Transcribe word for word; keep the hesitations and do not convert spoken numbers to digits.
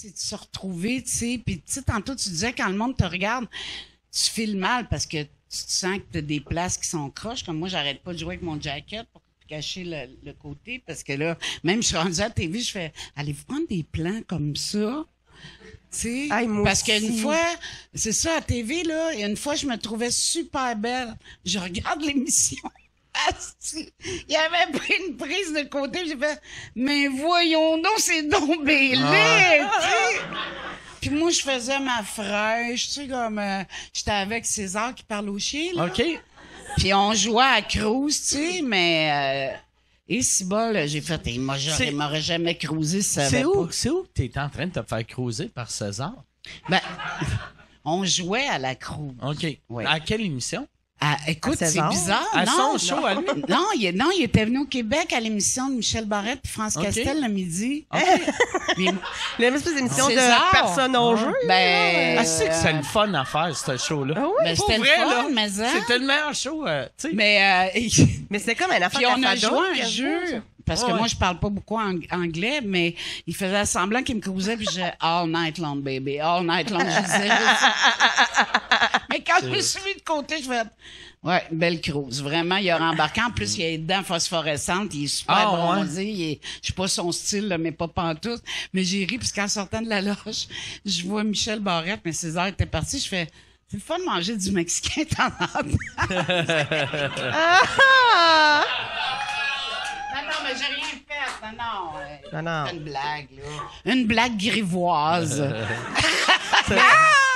c'est de se retrouver, tu sais. Puis, tu sais, tantôt, tu disais, quand le monde te regarde, tu files mal parce que tu te sens que t'as des places qui sont croches. Comme moi, j'arrête pas de jouer avec mon jacket pour cacher le, le côté parce que là, même je suis rendue à la T V, je fais, allez-vous prendre des plans comme ça? Tu sais, parce qu'une fois, c'est ça, à la T V, là, et une fois, je me trouvais super belle. Je regarde l'émission. Asti, il avait pris une prise de côté, j'ai fait, mais voyons donc, c'est donc laid, tu sais. Puis moi, je faisais ma fraîche, tu sais, comme, euh, j'étais avec César qui parle au chien, là. OK. Puis on jouait à cruise, tu sais, mais... Euh, et si bol, j'ai fait, il m'aurait jamais cruisé si ça avait C'est où, pas. c'est où que t'es en train de te faire cruiser par César? Ben, on jouait à la cruise. OK. Ouais. À quelle émission? Ah, écoute, c'est bizarre, à non? son show, à lui? Non, il, est- non, il était venu au Québec à l'émission de Michel Barrette puis France OK. Castel le midi. OK. Mais- Une espèce d'émission César. de personnes au jeu. ben, Ah, c'est que c'est le fun à faire, ce show-là. Ah oui? ben, Pour c'était le vrai, fun, là, mais ça. C'était le meilleur show, euh, tu sais. Mais, euh, Mais c'est comme un affaire puis on a d'affaires joué un d'autre, jeu. Parce que Ouais. moi, je parle pas beaucoup ang- anglais, mais il faisait semblant qu'il me cruisait, puis j'ai all night long, baby, all night long. Je disais, je- mais quand je me suis mis de côté, je fais, ouais, belle cruise. Vraiment, il a rembarqué. En plus, il a les dents phosphorescentes, il est super Ah, bronzé. Il est, je sais pas son style, là, mais pas pantoute. Mais j'ai ri, puis qu'en sortant de la loge, je vois Michel Barrette, mais César était parti. Je fais, c'est le fun de manger du Mexicain de temps en temps. Ah! Non, non, mais j'ai rien fait. Non, non. euh, Non, non. c'est une blague, là. Une blague grivoise.